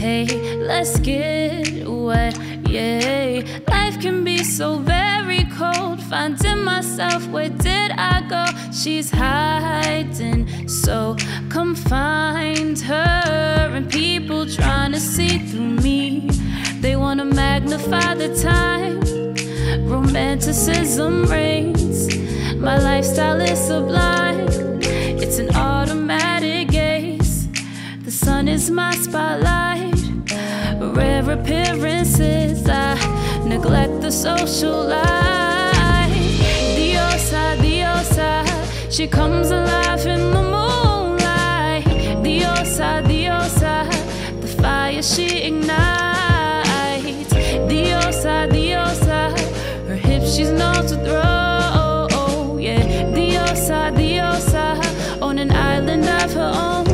Hey, let's get wet, yeah. Life can be so very cold. Finding myself, where did I go? She's hiding, so come find her. And people trying to see through me, they wanna magnify the time. Romanticism reigns, my lifestyle is sublime. It's an automatic gaze, the sun is my spotlight. Rare appearances, I neglect the social life. Diosa, Diosa, she comes alive in the moonlight. Diosa, Diosa, the fire she ignites. Diosa, Diosa, her hips she's known to throw, yeah. Diosa, Diosa, on an island of her own.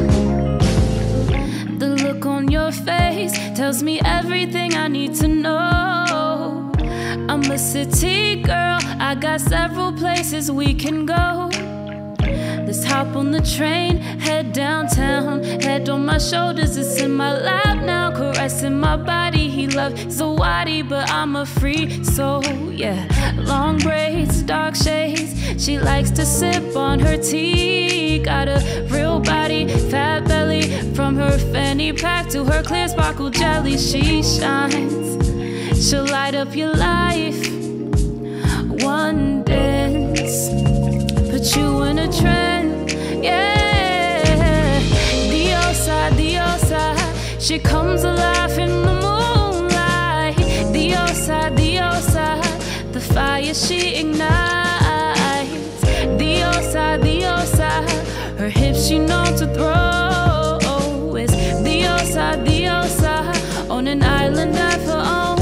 The look on your face tells me everything I need to know. I'm a city girl, I got several places we can go. Let's hop on the train, head downtown. Head on my shoulders, it's in my lap now. Caressing my body, he loves Zawadi, but I'm a free soul, yeah. Long braids, dark shades, she likes to sip on her tea. Got a real body, fat belly, from her fanny pack to her clear sparkle jelly. She shines, she'll light up your life. One dance, put you in a trend, yeah. Diosa, Diosa, she comes alive in the moonlight. Diosa, Diosa, the fire she ignites. Diosa, Diosa, her hips she known to throw. It's Diosa, Diosa, on an island of her own.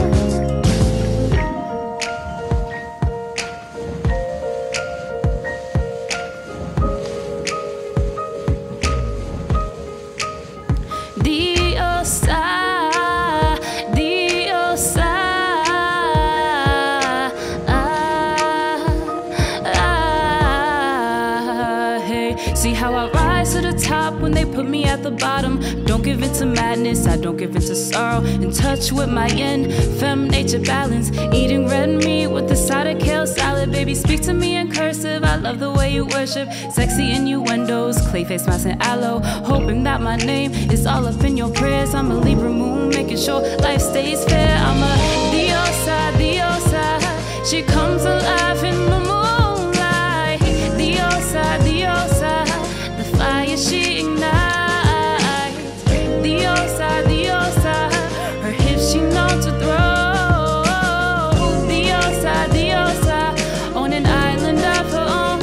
See how I rise to the top when they put me at the bottom. Don't give in to madness, I don't give in to sorrow. In touch with my yin, femme nature balance. Eating red meat with a side of kale salad. Baby, speak to me in cursive, I love the way you worship. Sexy innuendos, clay face mask and aloe. Hoping that my name is all up in your prayers. I'm a Libra moon, making sure life stays fair. I'm a Diosa, Diosa, she comes alive in the moonlight. Diosa, Diosa, the fire she ignites. Diosa, Diosa, her hips she known to throw. Diosa, Diosa, on an island of her own.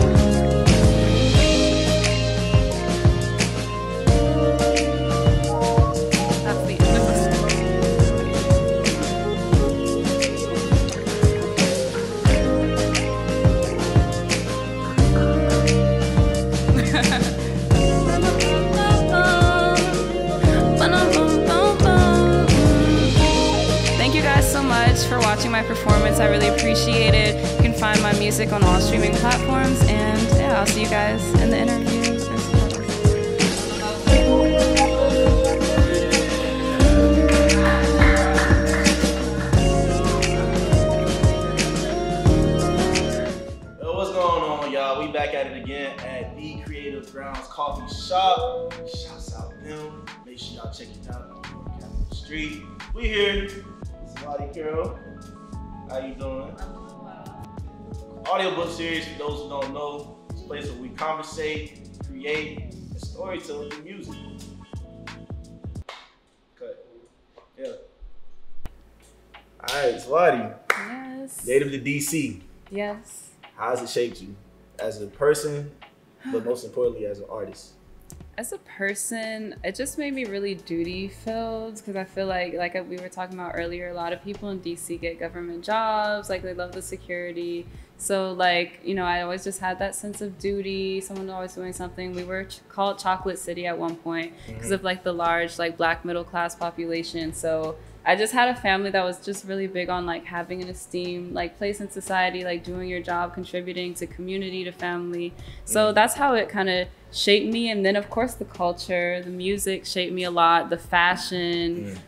That's the end of the Thank you guys so much for watching my performance. I really appreciate it. You can find my music on all streaming platforms, and yeah, I'll see you guys in the interview. What's going on, y'all? We back at it again at the Creative Grounds Coffee Shop. Shouts out them. Make sure y'all check it out on Capital Street. We here. Zawadi Carroll. How you doing? Audiobook series, for those who don't know, it's a place where we conversate, create, and storytell through music. Okay. Yeah. Alright, Zawadi. Yes. Native to DC. Yes. How has it shaped you as a person, but most importantly as an artist? As a person, it just made me really duty filled, because I feel like we were talking about earlier, a lot of people in DC get government jobs, like they love the security. So like, you know, I always just had that sense of duty, someone always doing something. We were called Chocolate City at one point because of like the large like black middle class population. So I just had a family that was just really big on like having an esteemed like place in society, like doing your job, contributing to community, to family. So that's how it kind of shaped me. And then of course the culture, the music shaped me a lot, the fashion.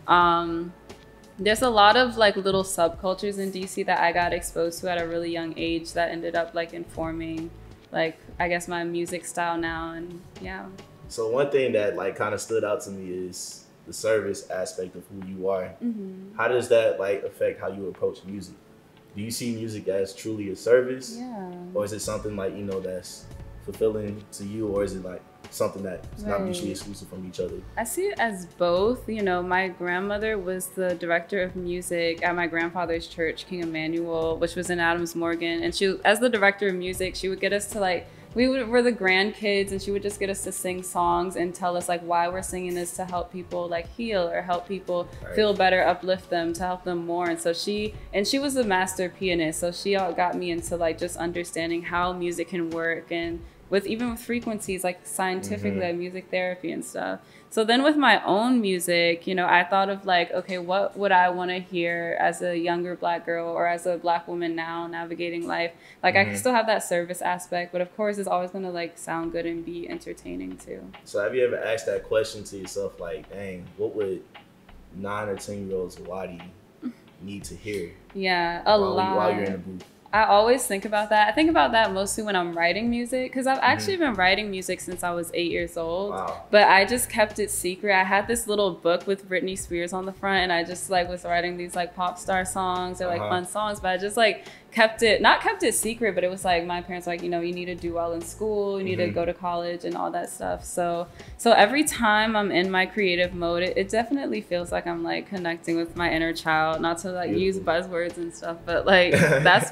There's a lot of like little subcultures in DC that I got exposed to at a really young age that ended up like informing like I guess my music style now. And yeah. So one thing that like kind of stood out to me is the service aspect of who you are. How does that like affect how you approach music? Do you see music as truly a service? Yeah. Or is it something like, you know, that's fulfilling to you, or is it like something that's not mutually exclusive from each other? I see it as both. You know, my grandmother was the director of music at my grandfather's church, King Emmanuel, which was in Adams Morgan. And she, as the director of music, she would get us to like, we're the grandkids, and she would just get us to sing songs and tell us like why we're singing this, to help people like heal or help people feel better, uplift them, to help them more. And so she was a master pianist, so she got me into like just understanding how music can work, and even with frequencies, like scientifically, like music therapy and stuff. So then with my own music, you know, I thought of like, okay, what would I want to hear as a younger Black girl or as a Black woman now navigating life? Like I can still have that service aspect, but of course it's always going to like sound good and be entertaining too. So have you ever asked that question to yourself, like, dang, what would 9 or 10-year-old Zawadi need to hear? Yeah, a lot. While you're in the booth. I always think about that. I think about that mostly when I'm writing music, because I've actually been writing music since I was 8 years old. Wow. But I just kept it secret. I had this little book with Britney Spears on the front, and I just like was writing these like pop star songs or like fun songs, but I just like kept it secret, but it was like my parents were like, you know, you need to do well in school, you need to go to college and all that stuff. So every time I'm in my creative mode, it definitely feels like I'm like connecting with my inner child, not to like use buzzwords and stuff, but like that's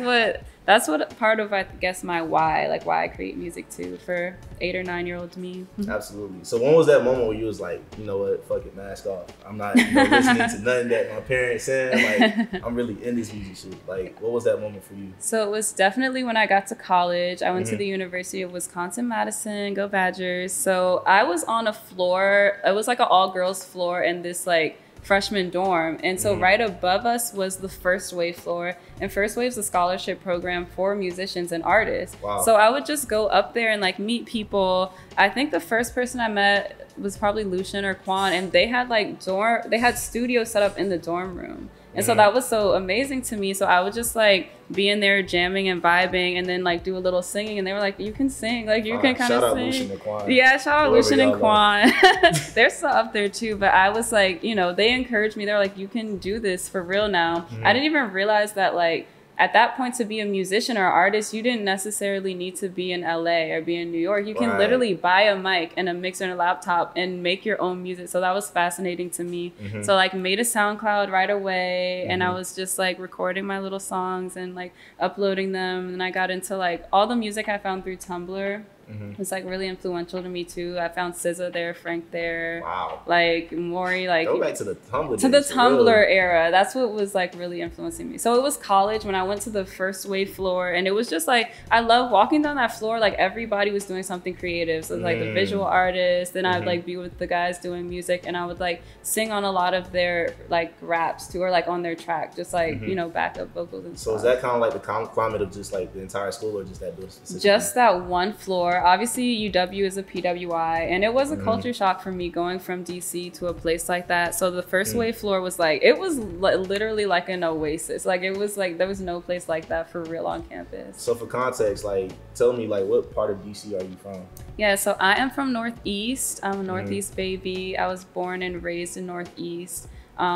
what part of, I guess, my why, like why I create music too, for 8 or 9 year old me. Absolutely. So when was that moment where you was like, you know what, fuck it, mask off. I'm not listening to nothing that my parents said. Like, I'm really in this music shit. Like, what was that moment for you? So it was definitely when I got to college. I went to the University of Wisconsin-Madison, go Badgers. So I was on a floor, it was like an all-girls floor in this like freshman dorm, and so right above us was the First Wave floor, and First Wave's a scholarship program for musicians and artists. Wow. So I would just go up there and like meet people. I think the first person I met was probably Lucian or Quan, and they had like studios set up in the dorm room. And so that was so amazing to me. So I would just like be in there jamming and vibing, and then like do a little singing, and they were like, you can sing, like you can kind of sing. Lucian and Quan. Yeah, shout out Lucian and Quan. They're still up there too, but I was like, you know, they encouraged me. They're like, you can do this for real now. I didn't even realize that like at that point, to be a musician or artist, you didn't necessarily need to be in LA or be in New York. You can literally buy a mic and a mixer and a laptop and make your own music. So that was fascinating to me. So like made a SoundCloud right away, and I was just like recording my little songs and like uploading them. And I got into like all the music I found through Tumblr. It's like really influential to me too. I found SZA there, Frank there. Wow. Like Maury, like go back to the Tumblr. To the Tumblr era. That's what was like really influencing me. So it was college when I went to the First Wave floor, and it was just like I love walking down that floor. Like everybody was doing something creative. So like the visual artists, then I'd like be with the guys doing music, and I would like sing on a lot of their like raps too, or like on their track, just like you know, backup vocals and stuff. So is that kind of like the climate of just like the entire school, or just that building specifically? Just that one floor. Obviously UW is a PWI, and it was a culture shock for me going from DC to a place like that. So the First Wave floor was like, it was literally like an oasis. Like it was like there was no place like that for real on campus. So for context, like tell me like what part of DC are you from? Yeah, so I am from Northeast. I'm a Northeast baby. I was born and raised in Northeast.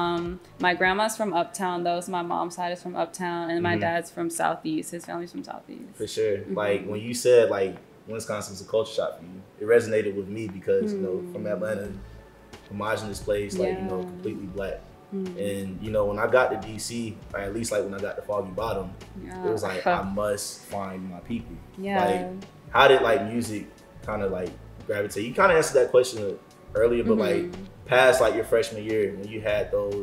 My grandma's from Uptown though, so my mom's side is from Uptown, and my dad's from Southeast. His family's from Southeast. For sure. Like when you said like Wisconsin's a culture shock for you, it resonated with me because you know, from Atlanta, homogenous place, like you know, completely Black. And you know, when I got to DC, or at least like when I got to Foggy Bottom, it was like I must find my people. Like how did like music kind of like gravitate? You kind of answered that question earlier, but like past like your freshman year when you had those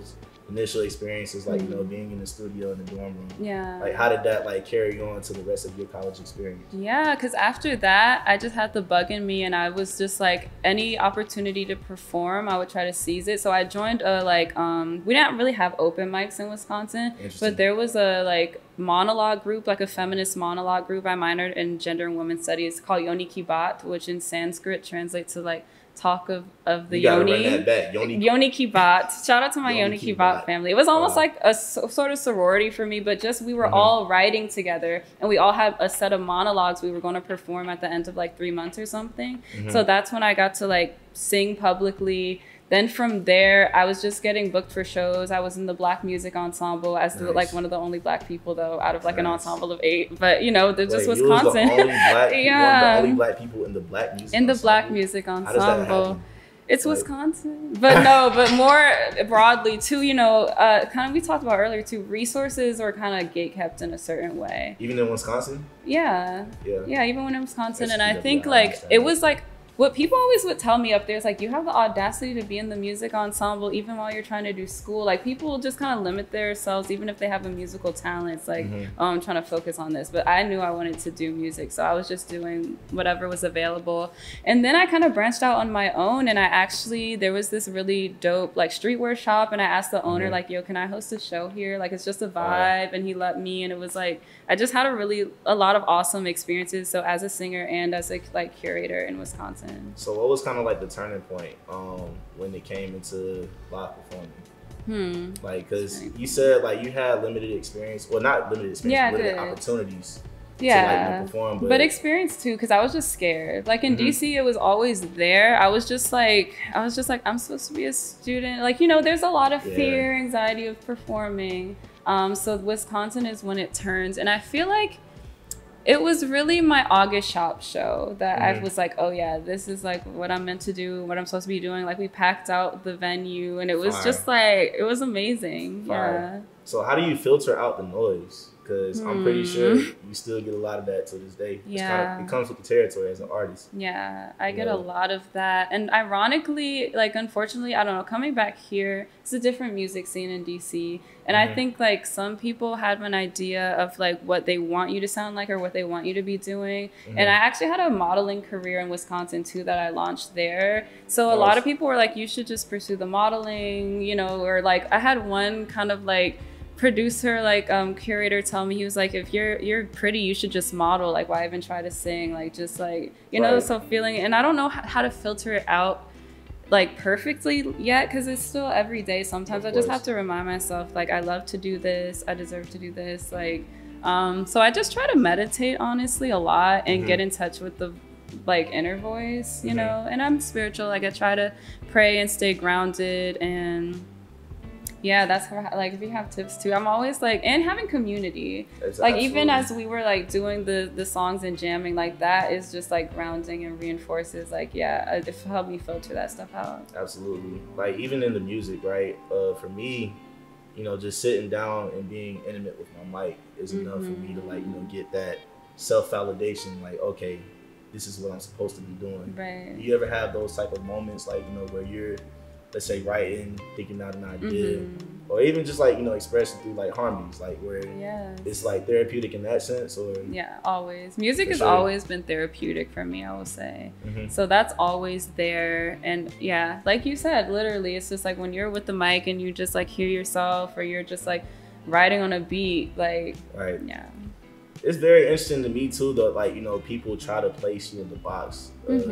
initial experiences, like, you know, being in the studio in the dorm room. Yeah. Like, how did that, like, carry on to the rest of your college experience? Yeah, because after that, I just had the bug in me, and I was just like, any opportunity to perform, I would try to seize it. So I joined a, like, we didn't really have open mics in Wisconsin, but there was a, like, monologue group, like a feminist monologue group. I minored in gender and women's studies called Yoni Kibat, which in Sanskrit translates to, like, talk of the yoni. Run that back. Yoni Kibat. Shout out to my Yoni Kibat family. It was almost like a sort of sorority for me, but just we were all writing together, and we all had a set of monologues we were going to perform at the end of like 3 months or something. So that's when I got to like sing publicly. Then from there, I was just getting booked for shows. I was in the Black Music Ensemble as like one of the only Black people, though, out of like an ensemble of 8. But you know, there's just Wisconsin. You was the only Black, one of the only Black people in the Black Music Ensemble. Black Music Ensemble. How does that happen? It's like, Wisconsin. But no, but more broadly too, you know, kind of we talked about earlier too, resources are kind of gatekept in a certain way. Even in Wisconsin? Yeah, even when in Wisconsin. And I think like, it was like, what people always would tell me up there is like, you have the audacity to be in the music ensemble even while you're trying to do school. Like, people just kind of limit themselves even if they have a musical talent. It's like, oh, I'm trying to focus on this. But I knew I wanted to do music, so I was just doing whatever was available. And then I kind of branched out on my own, and there was this really dope like streetwear shop, and I asked the owner like, yo, can I host a show here? Like, it's just a vibe. And he let me, and it was like, I just had a lot of awesome experiences. So as a singer and as a like curator in Wisconsin. So what was kind of like the turning point when it came into live performing? Like, because you said like you had limited experience, well, not limited experience, limited opportunities to like perform, but experience too, because I was just scared. Like in DC, it was always there. I was just like, I'm supposed to be a student. Like, you know, there's a lot of fear, anxiety of performing. So Wisconsin is when it turns, and I feel like it was really my August shop show that I was like, oh yeah, this is like what I'm meant to do, what I'm supposed to be doing. Like, we packed out the venue, and it was just like, it was amazing. Yeah. So how do you filter out the noise? Because I'm pretty sure you still get a lot of that to this day. Yeah. It comes with the territory as an artist. Yeah, I get a lot of that. And ironically, like, unfortunately, I don't know, coming back here, it's a different music scene in DC. And I think like some people have an idea of like what they want you to sound like or what they want you to be doing. And I actually had a modeling career in Wisconsin too that I launched there. So a lot of people were like, you should just pursue the modeling, you know, or like I had one kind of like producer, like curator, tell me, he was like, if you're pretty, you should just model. Like, why even try to sing? Like, just like, you know, so feeling, and I don't know how to filter it out like perfectly yet, because it's still every day. Sometimes I just have to remind myself, like, I love to do this, I deserve to do this, like so I just try to meditate honestly a lot and get in touch with the like inner voice, you know. And I'm spiritual, like I try to pray and stay grounded. And yeah, that's how, like, if you have tips too, I'm always like, and having community, like even as we were like doing the songs and jamming, like that is just like grounding and reinforces, like, yeah, it helped me filter that stuff out. Absolutely. Like even in the music, right? For me, you know, just sitting down and being intimate with my mic is enough for me to, like, you know, get that self-validation, like, okay, this is what I'm supposed to be doing. Right. Do you ever have those type of moments, like, you know, where you're, let's say, writing, thinking out an idea, or even just like, you know, expressing through like harmonies, like where it's like therapeutic in that sense? Or yeah, always. Music has always been therapeutic for me, I will say. So that's always there. And yeah, like you said, literally, it's just like when you're with the mic and you just like hear yourself, or you're just like writing on a beat, like, yeah. It's very interesting to me too, though, like, you know, people try to place you in the box.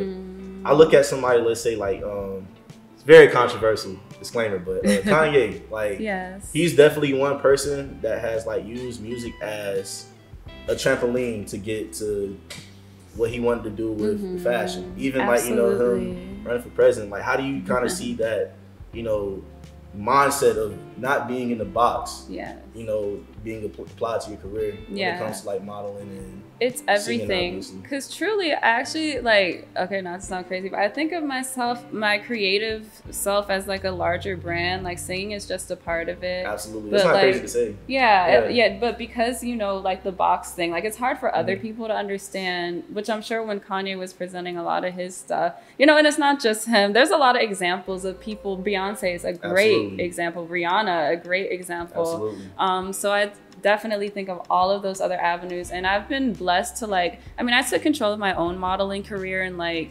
I look at somebody, let's say, like, very controversial, disclaimer, but Kanye, like, he's definitely one person that has like used music as a trampoline to get to what he wanted to do with fashion. Even like, you know, him running for president. Like, how do you kind of see that, you know, mindset of not being in the box, you know, being applied to your career when it comes to like modeling and it's everything? Because truly, I actually, like, okay, not to sound crazy, but I think of myself, my creative self, as like a larger brand. Like, singing is just a part of it. Absolutely. But it's not like, crazy to say. Yeah, but because, you know, like the box thing, like it's hard for other people to understand, which I'm sure when Kanye was presenting a lot of his stuff, you know, and it's not just him, there's a lot of examples of people. Beyonce is a great example. Rihanna Ghana, a great example. Absolutely. So I definitely think of all of those other avenues, and I've been blessed to like, I mean, I took control of my own modeling career in like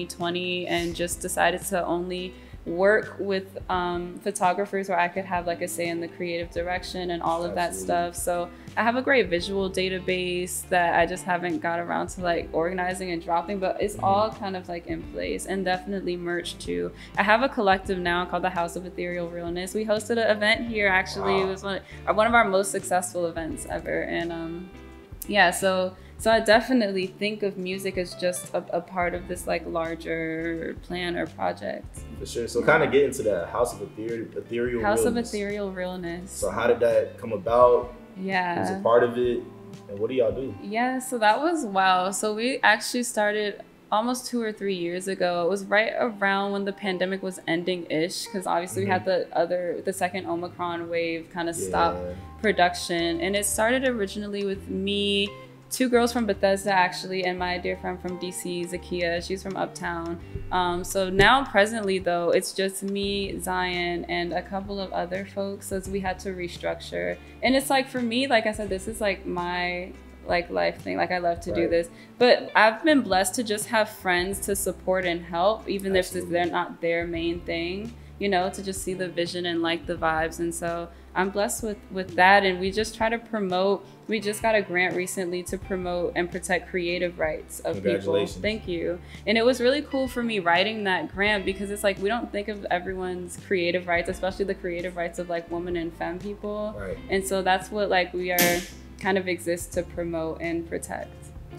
2020 and just decided to only work with photographers where I could have like a say in the creative direction and all of that stuff. So I have a great visual database that I just haven't got around to like organizing and dropping, but it's all kind of like in place, and definitely merch too. I have a collective now called the House of Ethereal Realness. We hosted an event here actually. It was one of our most successful events ever, and yeah, so I definitely think of music as just a part of this like larger plan or project. For sure. So kind of get into that House of Ethereal House Realness. of Ethereal Realness. So how did that come about? Yeah. Who's a part of it? And what do y'all do? Yeah, so that was, wow. So we actually started almost 2 or 3 years ago. It was right around when the pandemic was ending-ish, because obviously we had the second Omicron wave kind of stop production. And it started originally with me, 2 girls from Bethesda actually, and my dear friend from DC, Zakia. She's from Uptown. So now presently though, it's just me, Zion, and a couple of other folks, so we had to restructure. And it's like, for me, like I said, this is like my like life thing. Like I love to do this, but I've been blessed to just have friends to support and help, even if they're not their main thing, you know, to just see the vision and like the vibes. And so I'm blessed with that. And we just try to promote, we just got a grant recently to promote and protect creative rights of people. Thank you. And it was really cool for me writing that grant, because it's like, we don't think of everyone's creative rights, especially the creative rights of like women and femme people. And so that's what like we are kind of exist to promote and protect.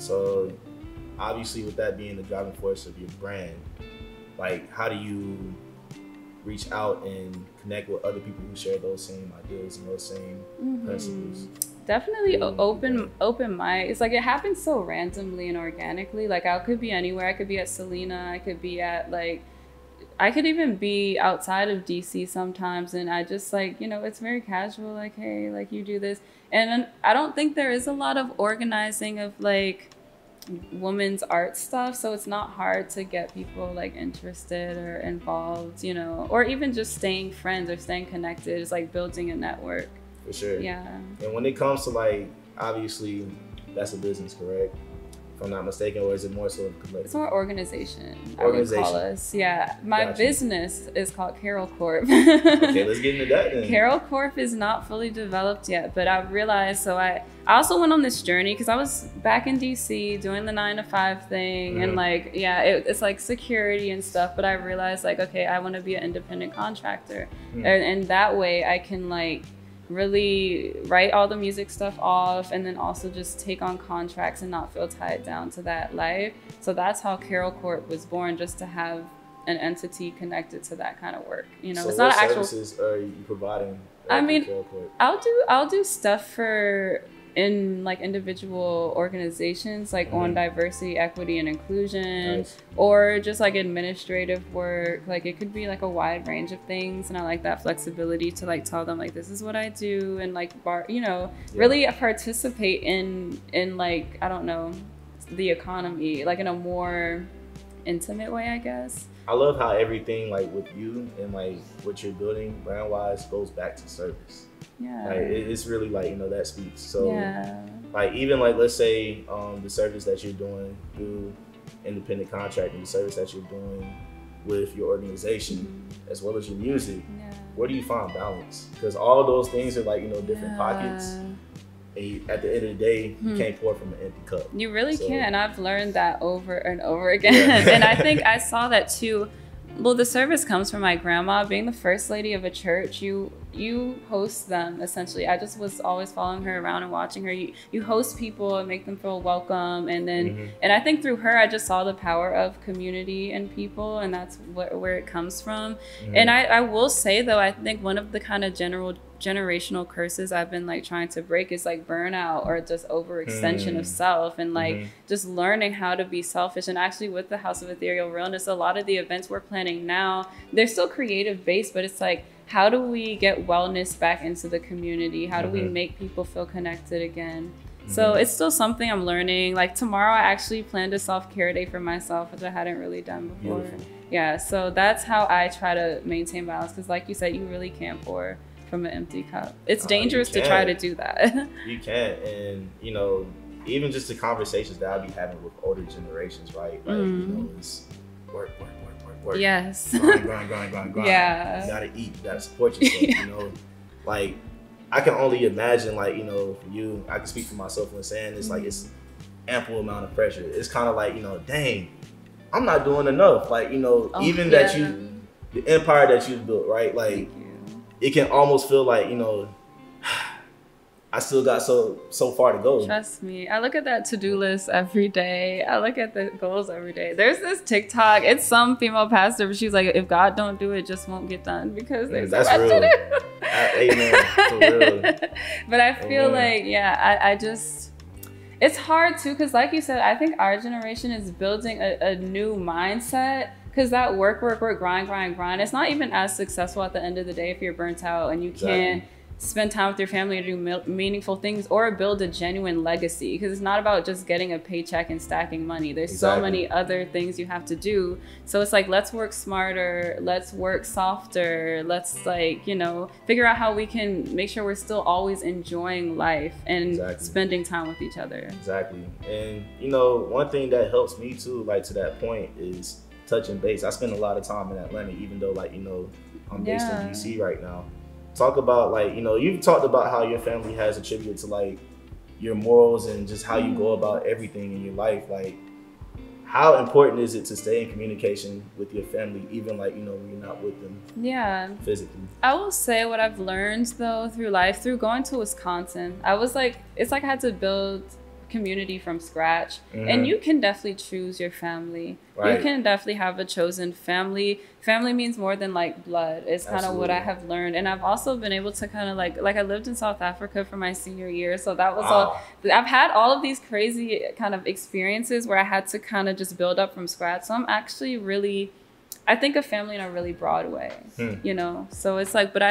So obviously with that being the driving force of your brand, like how do you reach out and connect with other people who share those same ideas and those same principles? Definitely open mind. It's like, it happens so randomly and organically. Like I could be anywhere. I could be at Selena. I could be at like, I could even be outside of DC sometimes, and I just like, you know, it's very casual, like, hey, like you do this. And I don't think there is a lot of organizing of like women's art stuff, so it's not hard to get people like interested or involved, you know, or even just staying friends or staying connected. It's like building a network. For sure. Yeah. And when it comes to like, obviously that's a business, correct? If I'm not mistaken, or is it more so of a collective? It's more organization, I would call us. Yeah. My business is called Carroll Corp. Okay, let's get into that then. Carroll Corp is not fully developed yet, but I realized, so I also went on this journey because I was back in DC doing the 9-to-5 thing, and like, yeah, it's like security and stuff, but I realized like, okay, I want to be an independent contractor. And that way I can like really write all the music stuff off, and then also just take on contracts and not feel tied down to that life. So that's how Carroll Corp was born, just to have an entity connected to that kind of work. You know, so it's not what actual services are you providing? I mean, I'll do stuff for in like individual organizations, like on diversity, equity, and inclusion, or just like administrative work. Like it could be like a wide range of things, and I like that flexibility to like tell them like, this is what I do, and like you know, really participate in like, I don't know, the economy, like in a more intimate way, I guess. I love how everything like with you and like what you're building brand wise goes back to service. Yeah. Like it's really like, you know, that speaks. So like even like, let's say the service that you're doing through independent contracting, the service that you're doing with your organization as well as your music, where do you find balance? Because all those things are like, you know, different pockets. And at the end of the day, you can't pour from an empty cup. You really can't. I've learned that over and over again. And I think I saw that too. Well, the service comes from my grandma. Being the first lady of a church, you host them, essentially. I just was always following her around and watching her. You host people and make them feel welcome. And then, and I think through her, I just saw the power of community and people, and that's where it comes from. And I will say though, I think one of the kind of generational curses I've been like trying to break is like burnout, or just overextension of self, and like just learning how to be selfish. And actually with the House of Ethereal Realness, a lot of the events we're planning now, they're still creative based, but it's like, how do we get wellness back into the community? How do we make people feel connected again? So it's still something I'm learning. Like tomorrow I actually planned a self-care day for myself, which I hadn't really done before. Yeah, so that's how I try to maintain balance, because like you said, you really can't pour from an empty cup. It's dangerous to try to do that. You can, and you know, even just the conversations that I be having with older generations, right? Like, you know, it's work. Yes. Grind. Yeah. You gotta eat. You gotta support yourself. You know, like I can only imagine, like, you know, for you, I can speak for myself when saying this, like, it's ample amount of pressure. It's kind of like, you know, dang, I'm not doing enough. Like, you know, that the empire that you've built, right? Like, it can almost feel like, you know, I still got so far to go. Trust me. I look at that to-do list every day. I look at the goals every day. There's this TikTok. It's some female pastor, but she's like, if God don't do it, it just won't get done because there's so much to do. Amen. For real. But I feel like, I just, it's hard too, because like you said, I think our generation is building a new mindset. Because that work, grind. It's not even as successful at the end of the day if you're burnt out and you can't spend time with your family or do meaningful things or build a genuine legacy. Because it's not about just getting a paycheck and stacking money. There's so many other things you have to do. So it's like, let's work smarter, let's work softer, let's, like, you know, figure out how we can make sure we're still always enjoying life and spending time with each other. Exactly. And, you know, one thing that helps me too, like, to that point is touching base. I spend a lot of time in Atlanta, even though, like, you know, I'm based in DC right now. Talk about, like, you know, you've talked about how your family has attributed to, like, your morals and just how you go about everything in your life. Like, how important is it to stay in communication with your family, even, like, you know, when you're not with them physically? I will say what I've learned, though, through life, through going to Wisconsin, I was like, it's like I had to build community from scratch. And you can definitely choose your family. You can definitely have a chosen family. Family means more than, like, blood. It's kind of what I have learned. And I've also been able to kind of like I lived in South Africa for my senior year, so that was all. I've had all of these crazy kind of experiences where I had to kind of just build up from scratch. So I'm actually really, I think of family in a really broad way, you know. So it's like, but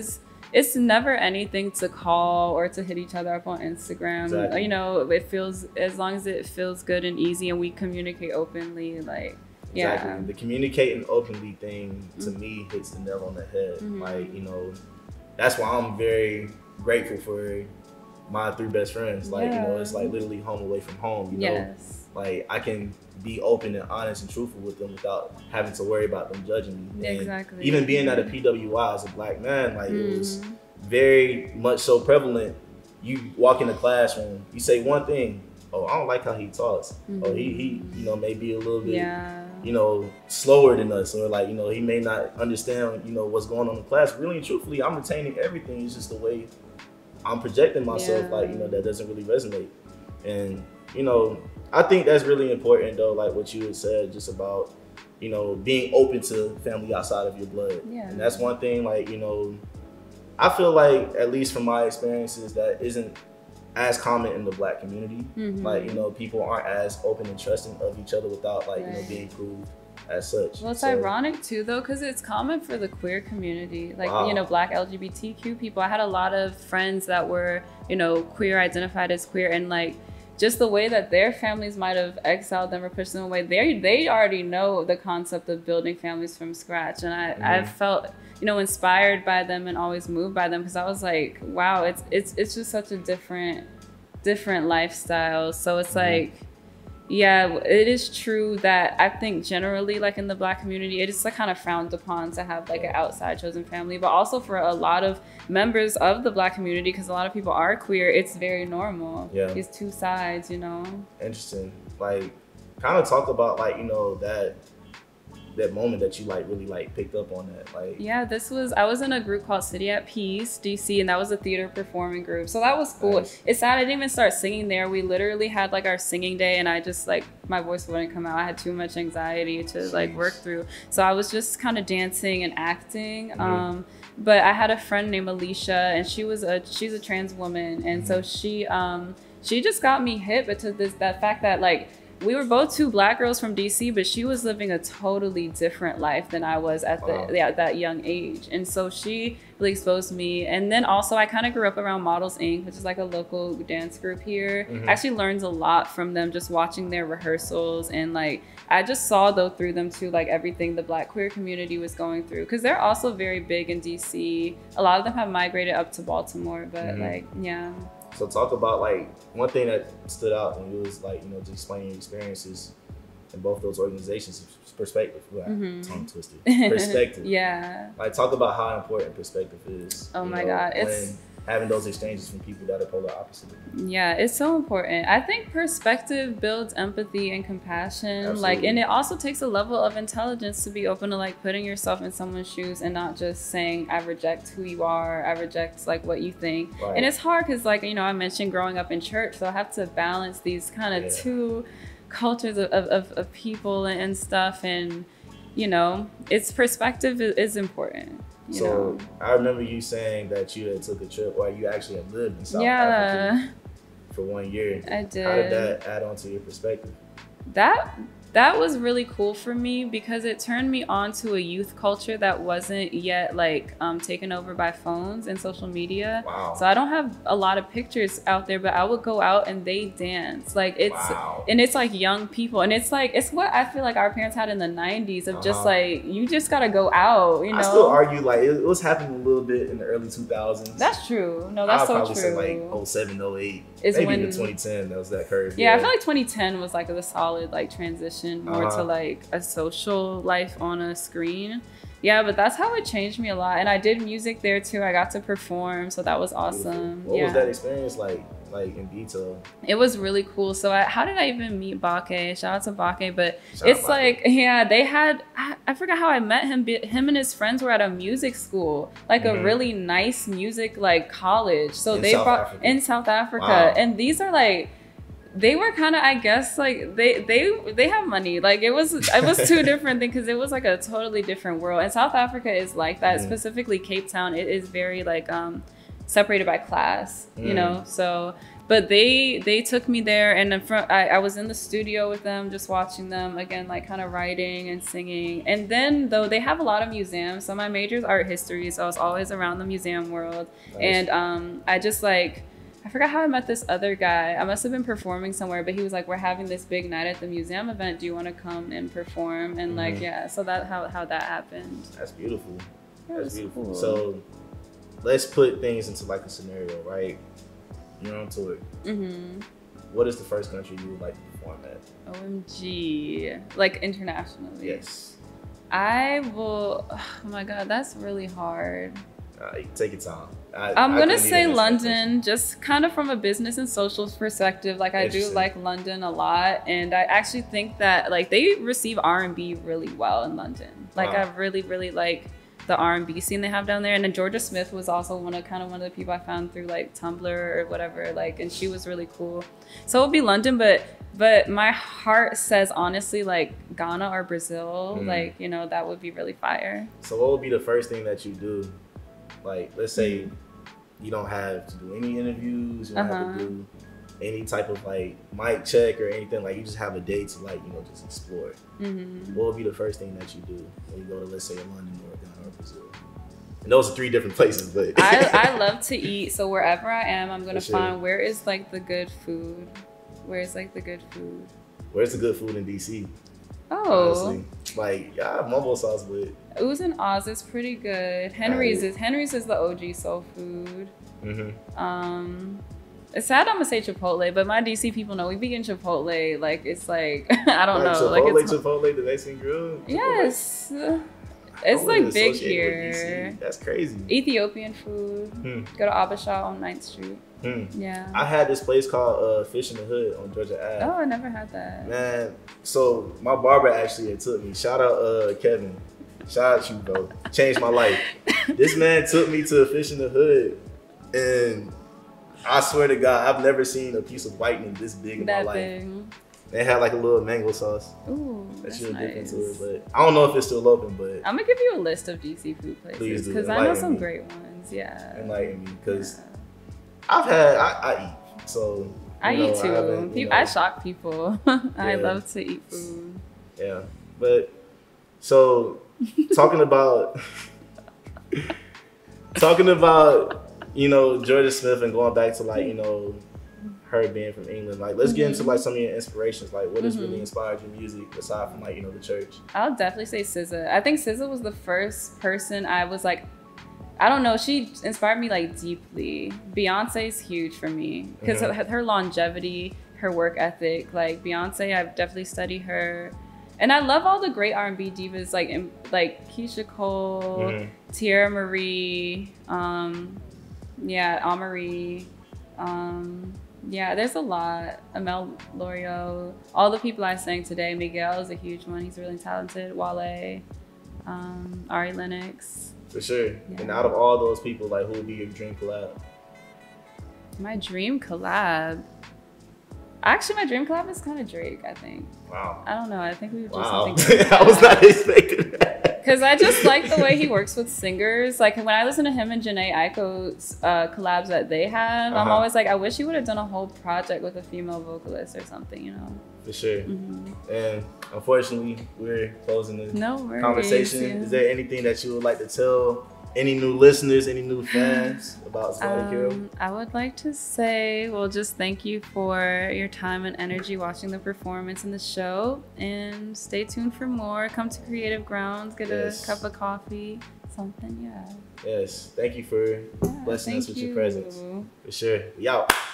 it's never anything to call or to hit each other up on Instagram. You know, it feels, as long as it feels good and easy and we communicate openly, like, The communicating openly thing, to me, hits the nail on the head. Like, you know, that's why I'm very grateful for my 3 best friends. Like, you know, it's like literally home away from home, you know? Like, I can be open and honest and truthful with them without having to worry about them judging me. And even being at a PWI as a Black man, like, it was very much so prevalent. You walk in the classroom, you say one thing, oh, I don't like how he talks. Oh, he you know, may be a little bit, you know, slower than us, or, like, you know, he may not understand, you know, what's going on in class. Really and truthfully, I'm retaining everything. It's just the way I'm projecting myself, like, you know, that doesn't really resonate. And, you know, I think that's really important, though, like what you had said, just about, you know, being open to family outside of your blood. And that's one thing, like, you know, I feel like, at least from my experiences, that isn't as common in the Black community. Like, you know, people aren't as open and trusting of each other without, like, you know, being proved as such. Well, it's ironic too, though, because it's common for the queer community, like, you know, Black LGBTQ people. I had a lot of friends that were, you know, queer, identified as queer, and, like, just the way that their families might have exiled them or pushed them away, they already know the concept of building families from scratch. And I felt, you know, inspired by them and always moved by them, because I was like, wow, it's just such a different lifestyle. So it's like, yeah, it is true that I think generally, like, in the Black community, it is, like, kind of frowned upon to have, like, an outside chosen family. But also for a lot of members of the Black community, because a lot of people are queer, it's very normal. It's 2 sides, you know. Interesting. Like, kind of talk about, like, you know, that moment that you, like, really, like, picked up on that. Like, I was in a group called City at Peace DC, and that was a theater performing group, so that was cool. It's sad I didn't even start singing there. We literally had, like, our singing day, and I just, like, my voice wouldn't come out. I had too much anxiety to like work through, so I was just kind of dancing and acting. But I had a friend named Alicia, and she's a trans woman, and so she just got me hit, but to that fact that, like, we were both two Black girls from DC, but she was living a totally different life than I was at that young age. And so she really exposed me. And then also I kind of grew up around Models Inc., which is like a local dance group here. I actually learned a lot from them just watching their rehearsals. And like, I just saw though through them too, like everything the Black queer community was going through. Cause they're also very big in DC. A lot of them have migrated up to Baltimore, but like, yeah. So talk about like one thing that stood out when you was like, you know, just explaining your experiences in both those organizations, perspective. Tongue twisted. Perspective. Yeah. Like talk about how important perspective is. Oh my God. It's having those exchanges from people that are polar opposite. Yeah, it's so important. I think perspective builds empathy and compassion. Absolutely. Like, and it also takes a level of intelligence to be open to like putting yourself in someone's shoes and not just saying, I reject who you are, I reject like what you think. Right. And it's hard because like, you know, I mentioned growing up in church, so I have to balance these kind of two cultures of people and stuff. And, you know, its perspective is important. You know? I remember you saying that you had took a trip, or you actually had lived in South Africa for 1 year. I did. How did that add on to your perspective? That was really cool for me because it turned me on to a youth culture that wasn't yet like taken over by phones and social media. Wow. So I don't have a lot of pictures out there, but I would go out and they dance. Like and it's like young people, and it's what I feel like our parents had in the 90s of just like, you just gotta go out, you know? I still argue like it was happening a little bit in the early 2000s. That's true. No, that's so true. I'd probably say like 07, 08. Maybe in 2010, that was that curve. Yeah, I feel like 2010 was like the solid like transition more to like a social life on a screen. Yeah, but that's how it changed me a lot. And I did music there too. I got to perform, so that was awesome. What was that experience like in detail? It was really cool. So how did I even meet Bake? Shout out to Bake. But it's like, yeah, they had, I forgot how I met him. Him and his friends were at a music school, like a really nice music like college. So in South Africa. Wow. And these are like, they were kind of, I guess, like they have money. Like it was two different things because it was like a totally different world. And South Africa is like that. Specifically Cape Town, it is very like separated by class, you know. So, but they took me there, and I was in the studio with them, just watching them again, like kind of writing and singing. And then though they have a lot of museums, so my major is art history, so I was always around the museum world. Nice. And I just like, I forgot how I met this other guy. I must have been performing somewhere, but he was like, we're having this big night at the museum event. Do you want to come and perform? And like, yeah, so that how that happened. That's beautiful. That's beautiful. Cool. So let's put things into like a scenario, right? You're on tour. What is the first country you would like to perform at? OMG. Like internationally? Yes. I will, oh my God, that's really hard. Take your time. I'm gonna say London, just kind of from a business and social perspective. Like I do like London a lot, and I actually think that like they receive R&B really well in London. Like I really, really like the R&B scene they have down there. And then Georgia Smith was also one of the people I found through like Tumblr or whatever. Like, and she was really cool. So it would be London, but my heart says honestly like Ghana or Brazil. Like, you know, that would be really fire. So what would be the first thing that you do? Like, let's say you don't have to do any interviews, you don't have to do any type of like mic check or anything. Like, you just have a day to like, you know, just explore. What would be the first thing that you do when you go to, let's say, London or Ghana or Brazil? And those are 3 different places, but I love to eat. So wherever I am, I'm gonna find where is like the good food. Where's like the good food? Where's the good food in DC? Oh, honestly. Like, yeah, mumbo sauce, but Ooze and Oz is pretty good. Henry's is the OG soul food. It's sad I'm gonna say Chipotle, but my DC people know we be getting Chipotle. Like it's like I don't know. Chipotle, the Mexican grill. Yes, it's like big here. That's crazy. Ethiopian food. Go to Abasha on 9th Street. Yeah. I had this place called Fish in the Hood on Georgia Ave. Oh, I never had that. Man, so my barber actually took me. Shout out Kevin. Shout out you, bro. Changed my life. This man took me to Fish in the Hood, and I swear to God, I've never seen a piece of whitening this big in my life. They had like a little mango sauce. Ooh, that's nice. Dip into it, but I don't know if it's still open. But I'm gonna give you a list of DC food places because I know some great ones. Yeah, enlighten me because I eat. So I eat too. I shock people. I love to eat food. Yeah, but so talking about Jordan Smith and going back to like her being from England. Like, let's get into like some of your inspirations. Like, what has really inspired your music aside from like the church? I'll definitely say SZA. I think SZA was the first person I was like, I don't know, she inspired me like deeply. Beyonce's huge for me because her longevity, her work ethic. Like Beyonce, I've definitely studied her, and I love all the great R&B divas like Keisha Cole, Tierra Marie, Amarie, there's a lot. Amel Lorio, all the people I sang today. Miguel is a huge one. He's really talented. Wale, Ari Lennox. For sure. Yeah. And out of all those people, like, who would be your dream collab? My dream collab? Actually, my dream collab is kind of Drake, I think. Wow. I don't know. I think we would do something. I was not expecting that. Because I just like the way he works with singers. Like, when I listen to him and Jhené Aiko's collabs that they have, I'm always like, I wish he would have done a whole project with a female vocalist or something, For sure. And unfortunately, we're closing the conversation. Yeah. Is there anything that you would like to tell any new listeners, any new fans about Zawadi Carroll? I would like to say, well, just thank you for your time and energy watching the performance and the show. And stay tuned for more. Come to Creative Grounds, get a cup of coffee, something, Yes, thank you for blessing us with your presence. For sure. We out.